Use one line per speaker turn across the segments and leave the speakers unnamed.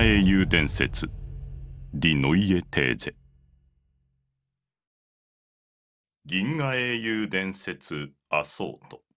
河英雄伝説 Die Neue These。 銀河英雄伝説アソート。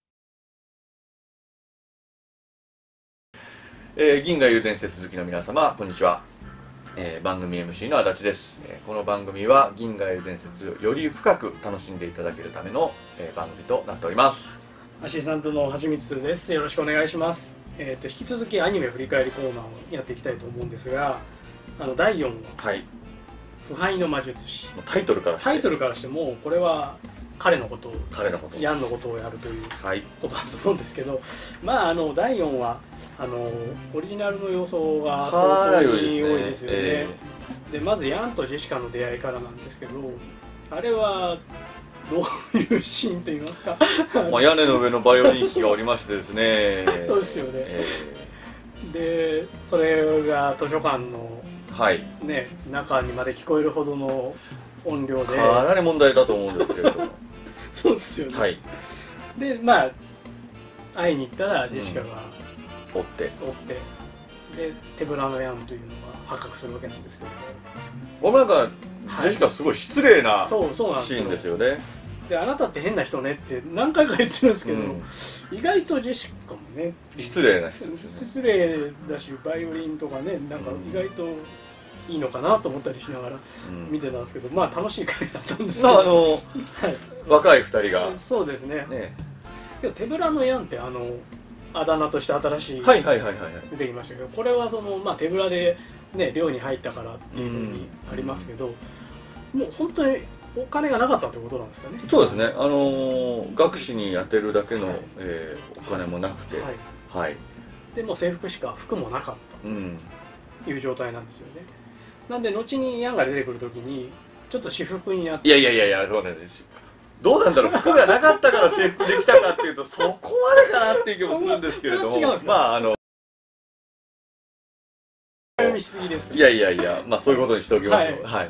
銀河英雄伝説好きの皆様、こんにちは。番組 MC の足立です。この番組は銀河英雄伝説をより深く楽しんでいただけるための、番組となっております。
アシスタントのはちみつです。よろしくお願いします。引き続きアニメ振り返りコーナーをやっていきたいと思うんですが、第4話、
はい、
腐敗の魔術師。
タイトルから
してもこれは彼のことを、ヤンのことをやるということだと思うんですけど、まあ第4話オリジナルの要素が相当に多いですよね。でまずヤンとジェシカの出会いからなんですけど、あれはどういうシーンといいますか
屋根の上のバイオリン弾きがおりましてですね
そうですよね、でそれが図書館の、ね、中にまで聞こえるほどの音量で
かなり問題だと思うんですけれども
そうですよね、でまあ会いに行ったらジェシカが追ってで手ぶらのヤンというのが発覚するわけなんですけど、
これなんかジェシカすごい失礼なシーンですよね。
であなたって変な人ねって何回か言ってるんですけど、意外とジェシカもね
失礼だ
し、バイオリンとかねなんか意外といいのかなと思ったりしながら見てたんですけど、まあ楽しい回だったんですけど、
若い2人が
そうですね。でも手ぶらのヤンってあだ名として新しい出てきましたけど、これはそのまあ手ぶらでね寮に入ったからっていうふうにありますけど、もう本当にお金がなかったってことなんですかね。
そうですね。学士に充てるだけのお金もなくて、
でも制服しか服もなかったという状態なんですよね。なんで後にヤンが出てくるときにちょっと私服になって、
いやそうなんですよ。どうなんだろう、服がなかったから制服できたかっていうとそこまでかなっていう気もするんですけれども、まあ
読みしすぎですか。
いやまあそういうことにしておきましょう。はい。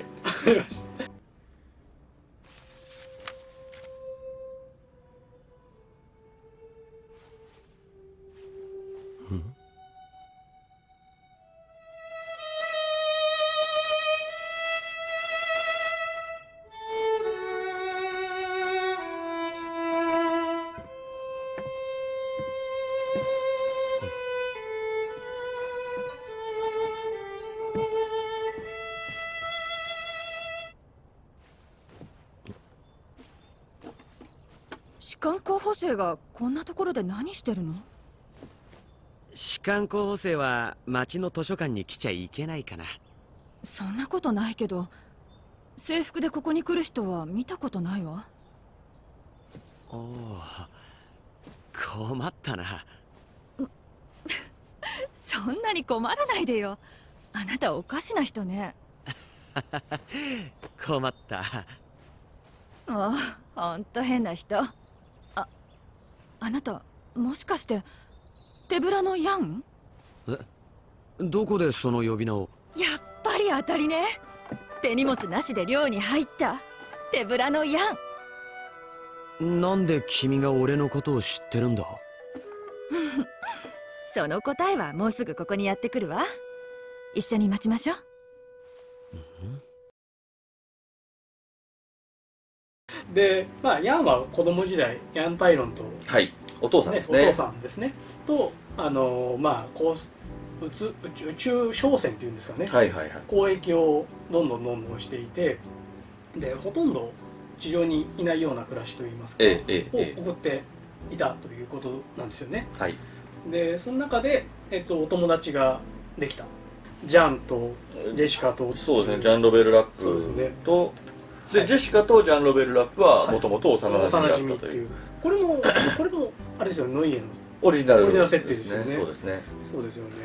士官候補生がこんなところで何してるの？
士官候補生は町の図書館に来ちゃいけないかな。
そんなことないけど、制服でここに来る人は見たことないわ。
おお、困ったな。
そんなに困らないでよ。あなたおかしな人ね。
困った。
もうほんと変な人。あなたもしかして手ぶらのヤン？
どこでその呼び名を？
やっぱり当たりね。手荷物なしで寮に入った手ぶらのヤ
ン。なんで君が俺のことを知ってるんだ？
その答えはもうすぐここにやってくるわ。一緒に待ちましょう。
でまあヤンは子供時代ヤン・タイロンと、
お父さんですね。
お父さんですね。とまあ宇宙商船っていうんですかね、交易をどんどんしていて、でほとんど地上にいないような暮らしといいますか、を送っていたということなんですよね。でその中で、お友達ができた。ジャンとジェシカと、
そうですね、ジャン・ロベル・ラップと、でジェシカとジャン・ロベル・ラップはもともと幼馴染だったという。
これもあれですよね、ノイエの
オリジナル
設定ですよね。そうですよね。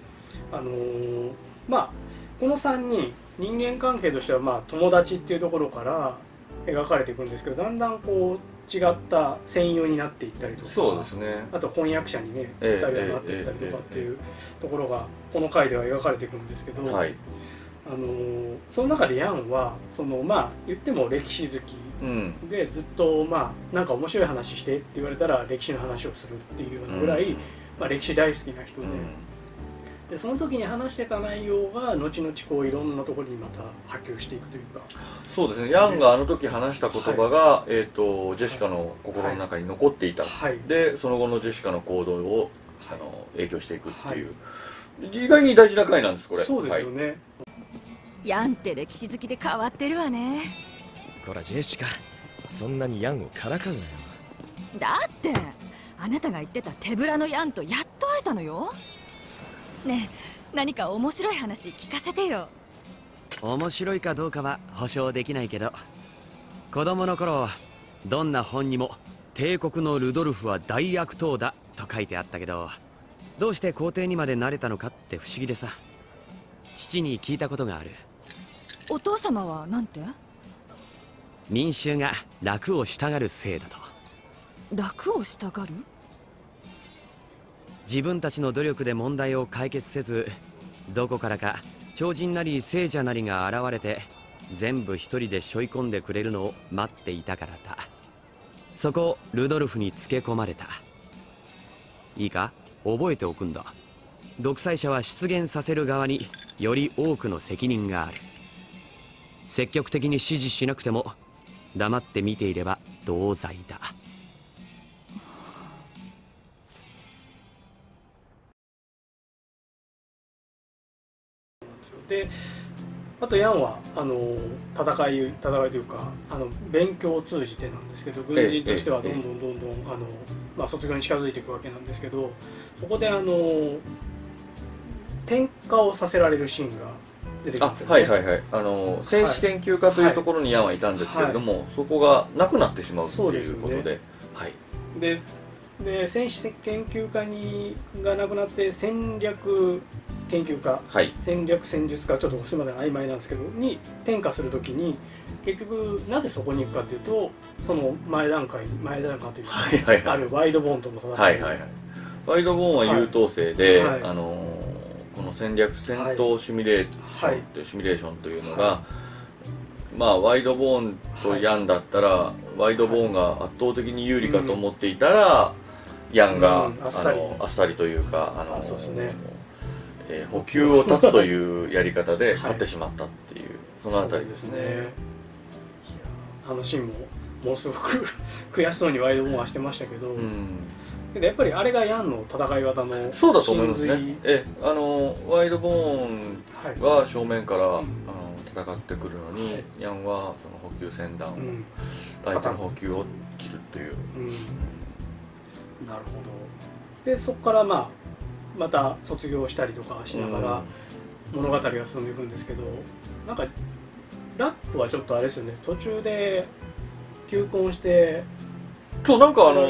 まあこの3人人間関係としてはまあ友達っていうところから描かれていくんですけど、だんだんこう違った戦友になっていったりとか、あと婚約者にね2人がなっていったりとかっていうところがこの回では描かれていくんですけど、その中でヤンはまあ言っても歴史好きで、ずっとまあなんか面白い話してって言われたら歴史の話をするっていうようなぐらい、まあ歴史大好きな人で、 でその時に話してた内容が後々こういろんなところにまた波及していくというか。
そうですね。ヤンがあの時話した言葉が、ジェシカの心の中に残っていた、
はい、
でその後のジェシカの行動を影響していくっていう、意外に大事な回なんですこれ。
そうですよね。
ヤンって歴史好きで変わってるわね。
こらジェシカ、そんなにヤンをからかうなよ。
だってあなたが言ってた手ぶらのヤンとやっと会えたのよ。ねえ、何か面白い話聞かせてよ。
面白いかどうかは保証できないけど、子供の頃どんな本にも帝国のルドルフは大悪党だと書いてあったけど、どうして皇帝にまでなれたのかって不思議でさ、父に聞いたことがある。
お父様はなんて？
民衆が楽をしたがるせいだと。
楽をしたがる？
自分たちの努力で問題を解決せず、どこからか超人なり聖者なりが現れて全部一人で背負い込んでくれるのを待っていたからだ。そこをルドルフにつけ込まれた。いいか、覚えておくんだ。独裁者は出現させる側により多くの責任がある。積極的に指示しなくても黙って見ていれば同罪だ。
であとヤンは戦いというか勉強を通じてなんですけど、軍人としてはどんどん卒業に近づいていくわけなんですけど、そこで転科をさせられるシーンが出てきますよね。
はいはいはい。戦士研究家というところにヤンはいたんですけれども、そこがなくなってしまうっていうことで、はい。
で戦士研究家がなくなって戦略研究家、はい、戦略戦術家、ちょっとすみません曖昧なんですけどに転化するときに、結局なぜそこに行くかというと、その前段階というか、あるワイドボーンとの戦い、
はいはいはい、ワイドボーンは優等生で、はい、この戦闘シミュレーションというのが、はい、まあワイドボーンとヤンだったら、はい、ワイドボーンが圧倒的に有利かと思っていたら、ヤンが、あっさりというか
そうですね、
補給を断つというやり方で勝ってしまったっていう、そのあたりですね。
あのシーンもものすごく悔しそうにワイドボーンはしてましたけど、けどやっぱりあれがヤンの戦い方の
そうだと思いますね。ワイドボーンは正面から戦ってくるのに、ヤンはその補給船団を、相手の補給を切るという。
なるほど。でそこからまた卒業したりとかしながら物語が進んでいくんですけど、なんかラップはちょっとあれですよね、途中で求婚して
なんか
はい、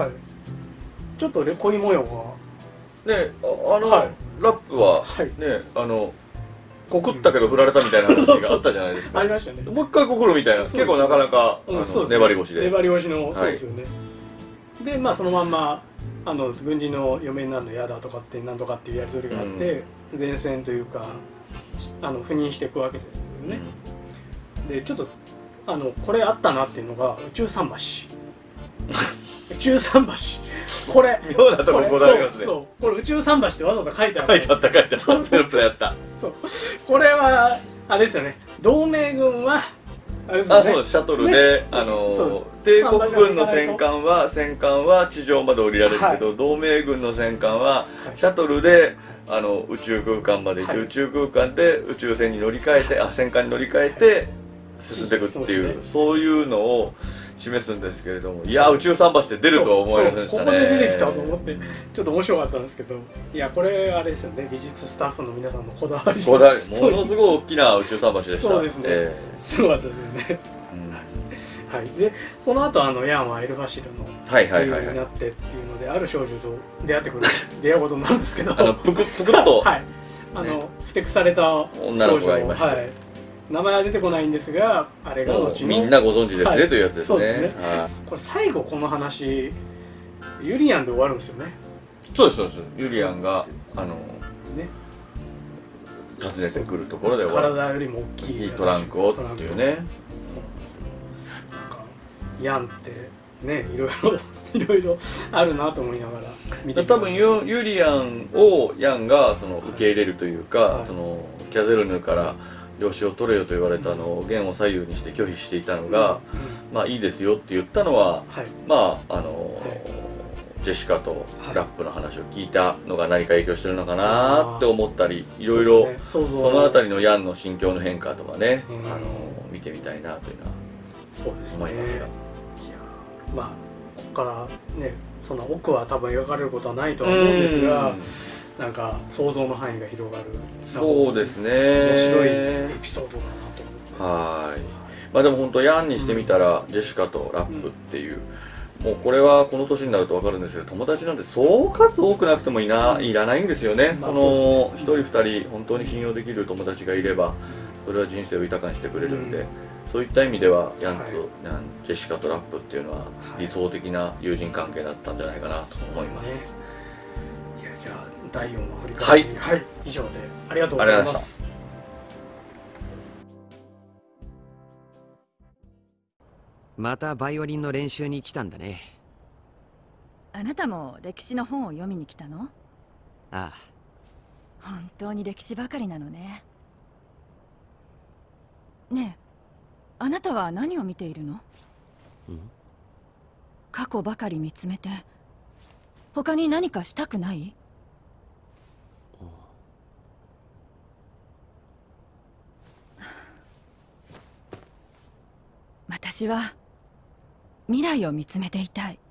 ちょっと恋模様が
ね、ラップはね、告ったけど振られたみたいな話があったじゃないですか。
ありましたね。
もう一回告るみたいな、結構なかなか粘り腰で、
粘り腰の、そうですよね。でそのまんま軍人の嫁になるの嫌だとかってなんとかっていうやり取りがあって、前線というか赴任していくわけですよね。でちょっとこれあったなっていうのが宇宙桟橋宇宙桟橋、これ
妙なとここだわりますね。
これ宇宙桟橋ってわざわざ書いてあった。
書いてあったテロップでやった。
これはあれですよね、同盟軍は
そうです、シャトルで帝国軍の戦艦は地上まで降りられるけど、同盟軍の戦艦はシャトルで宇宙空間まで行って、宇宙空間で宇宙船に乗り換えて、戦艦に乗り換えて進んでいくっていう、そういうのを示すんですけれども、いや宇宙桟橋って出るとは思いませんでしたね。
ここで出てきたと思ってちょっと面白かったんですけど、いやこれあれですよね、技術スタッフの皆さんのこだわり、
ものすごい大きな宇宙桟橋でした。
そうですね、すごかったですよね。はい、でその後ヤンはエルファシルの理由になってっていうので、ある少女と出会うことになるんですけど、
ぷくっと
ふてくされた
女の子がいました。
名前は出てこないんですが、あれが後の
みんなご存知ですねというやつですね。
これ最後この話ユリアンで終わるんですよね。
そうです。ユリアンが訪ねてくるところで終わる。
体よりも大きい
トランクをっていうね。
ヤンってねいろいろあるなと思いながら見て
多分ユリアンをヤンがその受け入れるというか、はい、そのキャゼルヌから養子を取れよと言われたのを弦を左右にして拒否していたのが、まあいいですよって言ったのは、はい、まあジェシカとラップの話を聞いたのが何か影響してるのかなって思ったり、いろいろそのあたりのヤンの心境の変化とかね、見てみたいなというのは思いますが、
まあここからねその奥は多分描かれることはないとは思うんですが、なんか想像の範囲が広がる、
そうですね、
面白いエピソードだなと思って。
はい。まあでも本当ヤンにしてみたら、ジェシカとラップっていう、もうこれはこの年になると分かるんですけど、友達なんてそう数多くなくてもいらないんですよね。この一人二人本当に信用できる友達がいれば、それは人生を豊かにしてくれるんで、そういった意味ではヤンとジェシカとラップっていうのは理想的な友人関係だったんじゃないかなと思います。い
や、じゃあ第4話振り返り、はい、以上でありがとうございます。
またバイオリンの練習に来たんだね。
あなたも歴史の本を読みに来たの？
ああ。
本当に歴史ばかりなのね。ねえ、あなたは何を見ているの？過去ばかり見つめて他に何かしたくない？私は未来を見つめていたい。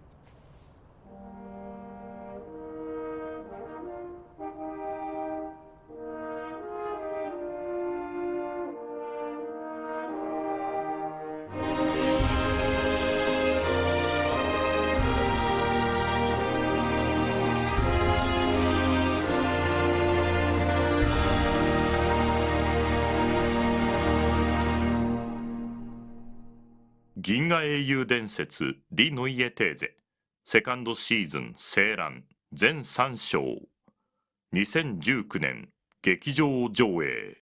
銀河英雄伝説リ・ノイエテーゼセカンドシーズン青蘭全3章2019年劇場上映